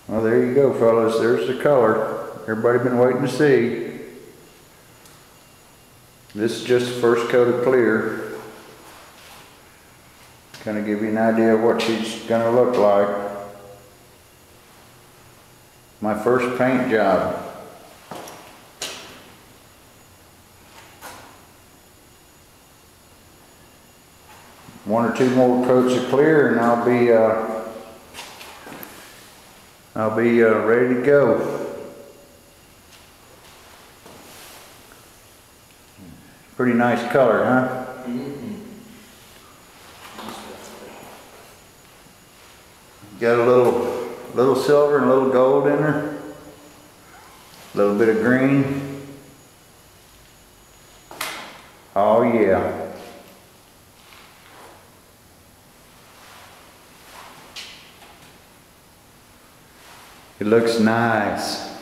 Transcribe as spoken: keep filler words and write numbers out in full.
Well, there you go, fellas. There's the color everybody been waiting to see. This is just the first coat of clear. Kind of give you an idea of what she's gonna look like. My first paint job. One or two more coats of clear and I'll be uh, I'll be uh, ready to go. Pretty nice color, huh? Mm-hmm. Got a little little silver and a little gold in her. A little bit of green. Oh yeah. It looks nice.